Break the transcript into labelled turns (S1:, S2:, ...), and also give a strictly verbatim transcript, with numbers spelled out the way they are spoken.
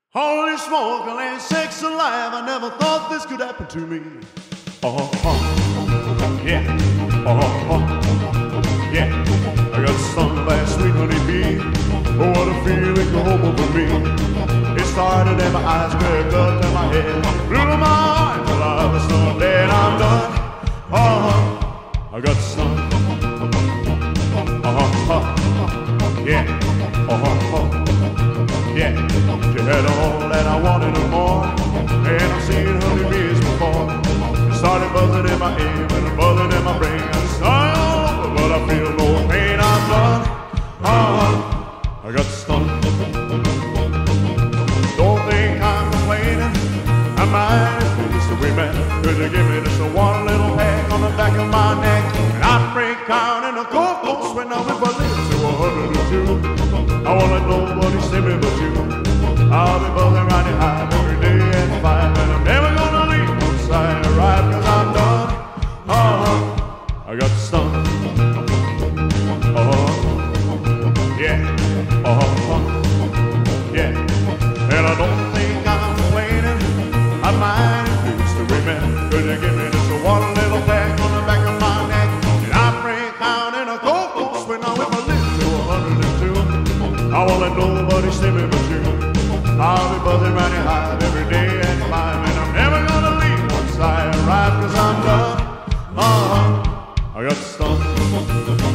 S1: Holy smoke, I ain't sex alive. I never thought this could happen to me. Oh, oh, yeah, oh, oh, yeah. I got stung by a sweet honeybee. Oh, what a feeling to come over me. It started in my eyes, grabbed up in my head, blew to my heart till I was so dead. I'm done. Oh, I got stung. Oh, oh, yeah, oh, oh. Yeah, she had all that I wanted and more, and I've seen honeybees before. It started buzzing in my ear and buzzing in my brain. I'm sorry all over, but I feel no pain. I'm done. Uh-huh. I got stung. Don't think I'm complaining. I might have pleased the women. Could you give me just a one little peck on the back of my neck? And I'd break down in the Gold Coast when I whip my lips to a hundred and two. I won't let nobody see me but you. I'll be buzzing riding high every day and five, and I'm never gonna leave one side of ride, cause I'm done. Uh-huh. I got stung. Uh-huh. Yeah. Uh-huh. Yeah. And I don't think I'm complaining. I might infuse the women. Could you give me just a one little peck on the back of my neck? And I break down in a Gold Coast when I whip my lips to a hundred and two. I won't let nobody see me but you. I'll be buzzing riding high every day and five, and I'm never gonna leave one side right, cause I'm done. Uh-huh. I got stung.